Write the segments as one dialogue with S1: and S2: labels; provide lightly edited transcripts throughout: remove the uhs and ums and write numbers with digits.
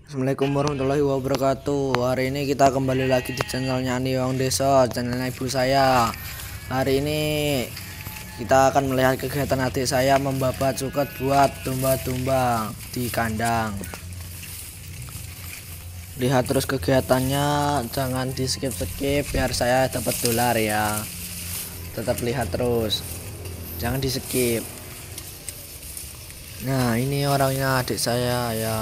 S1: Assalamualaikum warahmatullahi wabarakatuh. Hari ini kita kembali lagi di channelnya Ani Wong Deso, channelnya ibu saya. Hari ini kita akan melihat kegiatan adik saya membabat suket buat domba-domba di kandang. Lihat terus kegiatannya, jangan di skip-skip biar saya dapat dolar ya. Tetap lihat terus, jangan di skip. Nah, ini orangnya adik saya ya.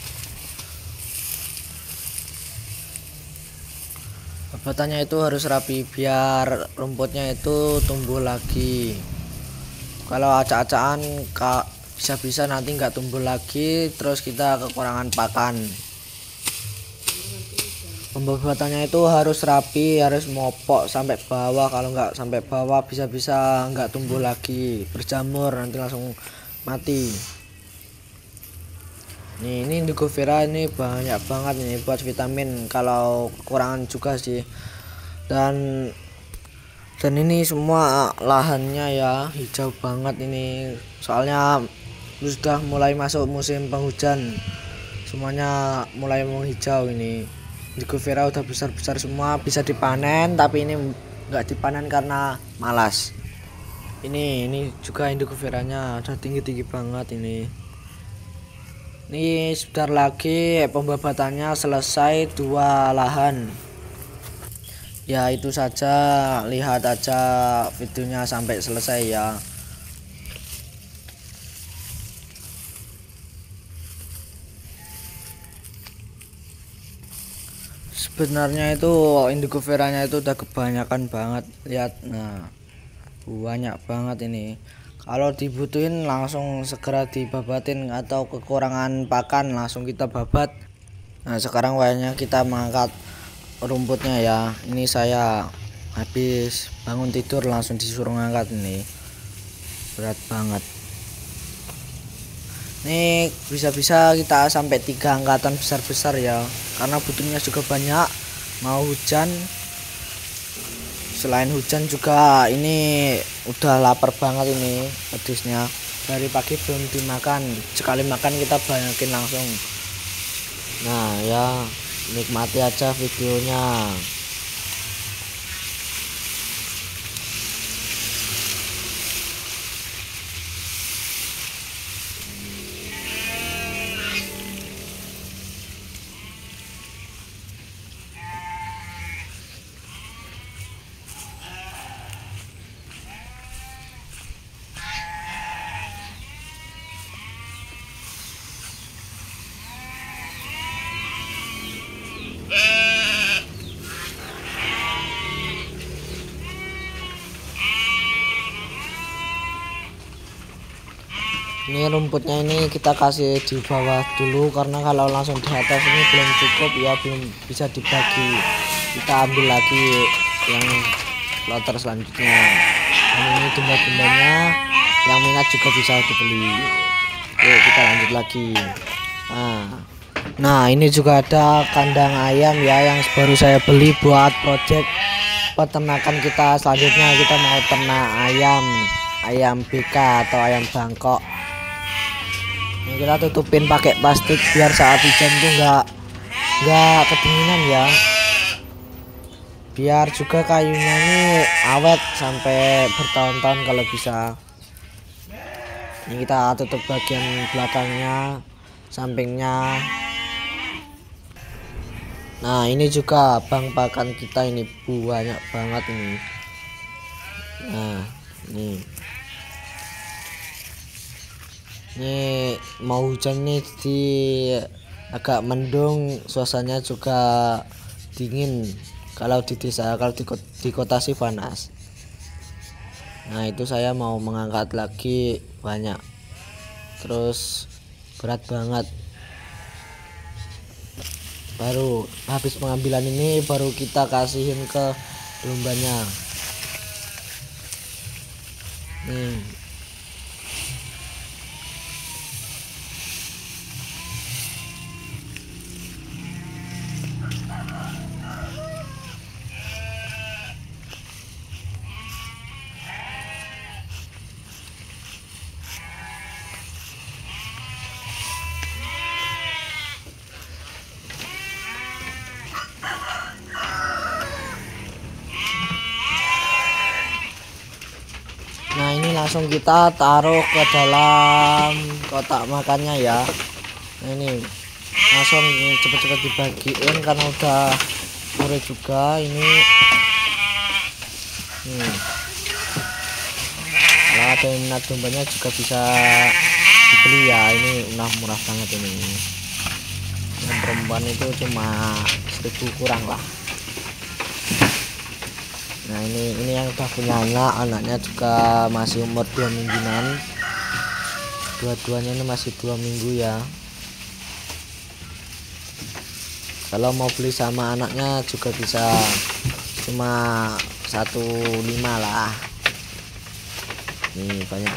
S1: Babatannya itu harus rapi biar rumputnya itu tumbuh lagi. Kalau acak-acakan bisa-bisa nanti nggak tumbuh lagi, terus kita kekurangan pakan. Pembabatannya itu harus rapi, harus mopok sampai bawah. Kalau nggak sampai bawah bisa-bisa nggak tumbuh lagi, berjamur nanti langsung mati. Ini indigo vera ini banyak banget ini buat vitamin, kalau kekurangan juga sih. Dan ini semua lahannya ya hijau banget ini, soalnya sudah mulai masuk musim penghujan, semuanya mulai menghijau. Ini indigo vera udah besar-besar semua, bisa dipanen, tapi ini nggak dipanen karena malas. Ini juga indigo veranya udah tinggi-tinggi banget ini. Ini sebentar lagi pembabatannya selesai 2 lahan. Ya itu saja, lihat aja videonya sampai selesai ya. Sebenarnya itu indigo veranya itu udah kebanyakan banget, lihat. Nah, banyak banget ini. Kalau dibutuhin langsung segera dibabatin, atau kekurangan pakan langsung kita babat. Nah, sekarang waktunya kita mengangkat rumputnya ya. Ini saya habis bangun tidur langsung disuruh ngangkat, ini berat banget. Ini bisa-bisa kita sampai 3 angkatan besar-besar ya, karena butuhnya juga banyak. Mau hujan, selain hujan juga ini udah lapar banget ini pedisnya, dari pagi belum dimakan, sekali makan kita banyakin langsung. Nah ya, nikmati aja videonya. Ini rumputnya ini kita kasih di bawah dulu, karena kalau langsung di atas ini belum cukup ya, belum bisa dibagi. Kita ambil lagi yang kloter selanjutnya. Dan ini domba-dombanya yang minat juga bisa dibeli. Yuk kita lanjut lagi. Nah ini juga ada kandang ayam ya, yang baru saya beli buat project peternakan kita. Selanjutnya kita mau ternak ayam BK atau ayam Bangkok. Ini kita tutupin pakai plastik biar saat hujan tuh nggak kedinginan ya, biar juga kayunya ini awet sampai bertahun-tahun kalau bisa. Ini kita tutup bagian belakangnya, sampingnya. Nah ini juga bang pakan kita, ini banyak banget ini. Nah ini mau hujan nih, di agak mendung, suasananya juga dingin. Kalau di desa, kalau di kota sih panas. Nah itu saya mau mengangkat lagi banyak, terus berat banget. Baru habis pengambilan ini baru kita kasihin ke dombanya. Nih langsung kita taruh ke dalam kotak makannya ya. Nah, ini langsung cepet-cepet dibagiin karena udah sore juga ini. Kalau ada yang minat dombanya juga bisa dibeli ya, ini murah banget ini. Yang perempuan itu cuma 1000 kurang lah. Nah ini yang udah punya anak, anaknya juga masih umur 2 mingguan. Dua-duanya ini masih 2 minggu ya. Kalau mau beli sama anaknya juga bisa, cuma 1,5 lah. Nih banyak.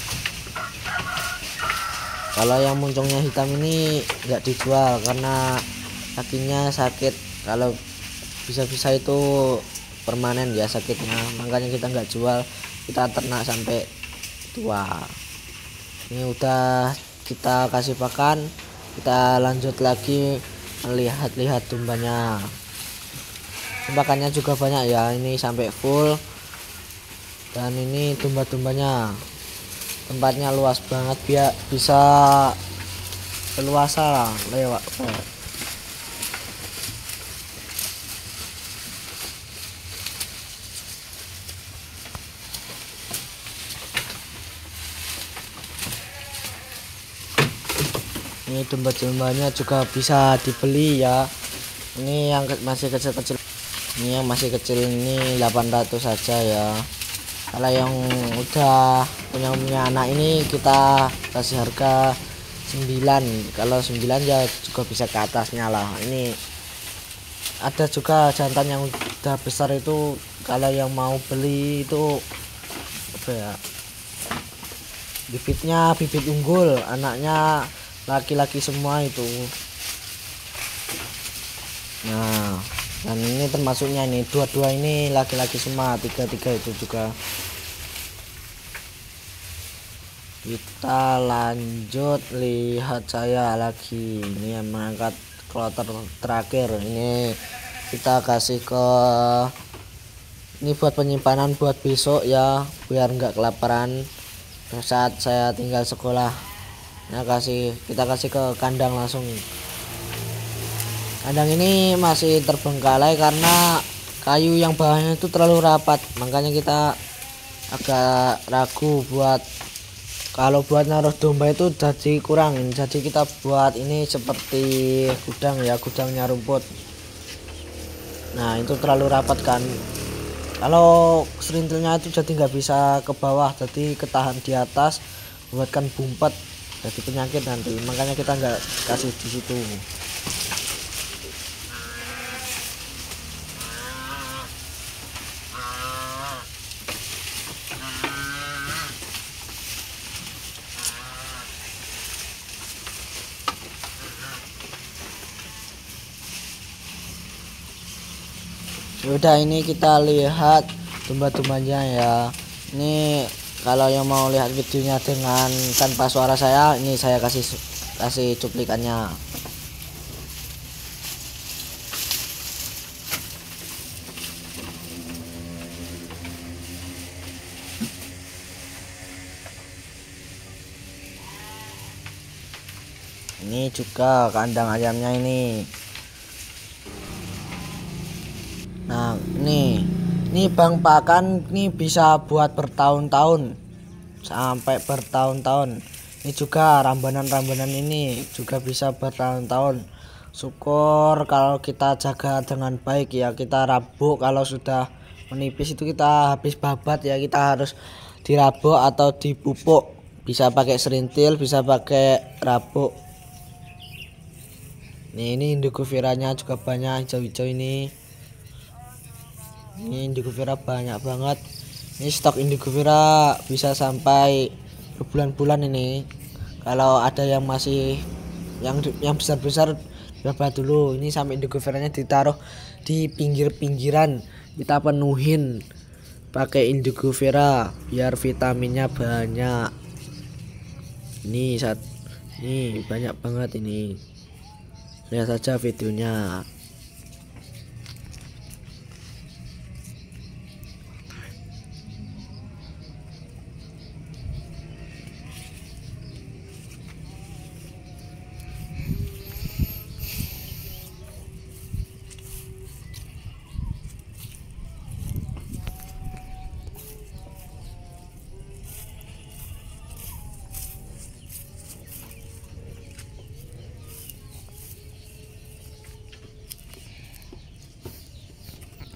S1: Kalau yang moncongnya hitam ini nggak dijual karena kakinya sakit. Kalau bisa-bisa itu permanen ya sakitnya, makanya kita nggak jual, kita ternak sampai tua. Ini udah kita kasih pakan, kita lanjut lagi melihat-lihat dombanya. Pakannya juga banyak ya, ini sampai full. Dan ini domba-dombanya, tempatnya luas banget, biar bisa leluasa lah lewat. Ini domba-dombanya juga bisa dibeli ya. Ini yang masih kecil-kecil, ini yang masih kecil ini 800 saja ya. Kalau yang udah punya anak ini kita kasih harga 9. Kalau 9 ya juga bisa ke atasnya lah. Ini ada juga jantan yang udah besar itu, kalau yang mau beli itu apa ya, bibitnya bibit unggul, anaknya laki-laki semua itu. Nah dan ini termasuknya, ini dua-dua ini laki-laki semua, tiga-tiga itu juga. Kita lanjut lihat saya lagi, ini yang mengangkat kloter terakhir. Ini kita kasih ke, ini buat penyimpanan buat besok ya, biar nggak kelaparan saat saya tinggal sekolah. Nah kita kasih ke kandang langsung. Kandang ini masih terbengkalai karena kayu yang bawahnya itu terlalu rapat, makanya kita agak ragu buat, kalau buat naruh domba itu jadi kurang. Jadi kita buat ini seperti gudang ya, gudangnya rumput. Nah itu terlalu rapat kan, kalau serintilnya itu jadi nggak bisa ke bawah, jadi ketahan di atas, buatkan bumpet, jadi penyakit nanti, makanya kita nggak kasih di situ. Udah, ini kita lihat domba-dombanya ya. Ini kalau yang mau lihat videonya dengan tanpa suara saya, ini saya kasih cuplikannya. Ini juga kandang ayamnya ini. Nah ini bang pakan ini bisa buat bertahun-tahun, sampai bertahun-tahun. Ini juga rambanan-rambanan ini juga bisa bertahun-tahun. Syukur kalau kita jaga dengan baik ya, kita rabuk. Kalau sudah menipis itu kita habis babat ya, kita harus dirabuk atau dipupuk, bisa pakai serintil, bisa pakai rabuk. Ini indigo viranya juga banyak, hijau-hijau ini. Ini indigo vira banyak banget. Ini stok indigo vira bisa sampai berbulan-bulan ini. Kalau ada yang masih yang besar-besar berapa dulu. Ini sampai indigo viranya ditaruh di pinggir-pinggiran, kita penuhin pakai indigo vira biar vitaminnya banyak. Ini banyak banget ini. Lihat saja videonya.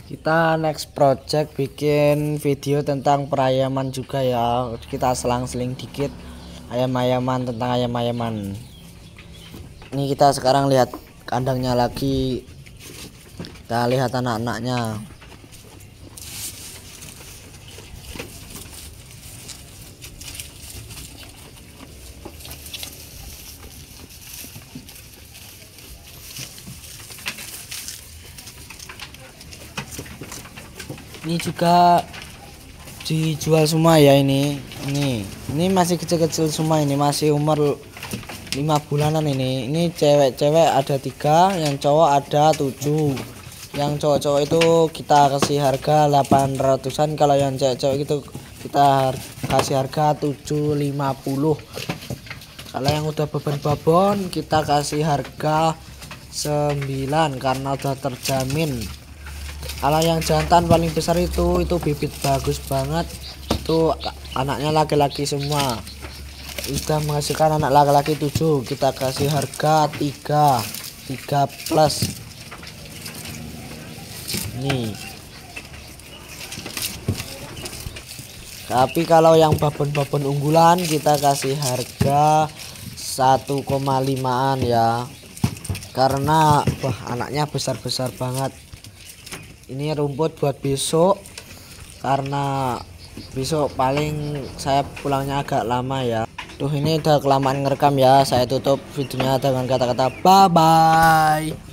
S1: Kita next project bikin video tentang perayaman juga ya. Kita selang-seling dikit ayam-ayaman, tentang ayam-ayaman. Ini kita sekarang lihat kandangnya lagi. Kita lihat anak-anaknya. Ini juga dijual semua ya. Ini masih kecil-kecil semua, ini masih umur 5 bulanan. Ini cewek-cewek ada 3, yang cowok ada 7. Yang cowok-cowok itu kita kasih harga 800-an, kalau yang cewek-cewek itu kita kasih harga 750. Kalau yang udah babon-babon kita kasih harga 9 karena udah terjamin. Kalau yang jantan paling besar itu bibit bagus banget, itu anaknya laki-laki semua, udah menghasilkan anak laki-laki 7, kita kasih harga 3 plus. Nih, tapi kalau yang babon-babon unggulan kita kasih harga 1,5-an ya, karena wah anaknya besar-besar banget. Ini rumput buat besok, karena besok paling saya pulangnya agak lama ya. Tuh, ini udah kelamaan ngerekam ya, saya tutup videonya dengan kata-kata bye bye.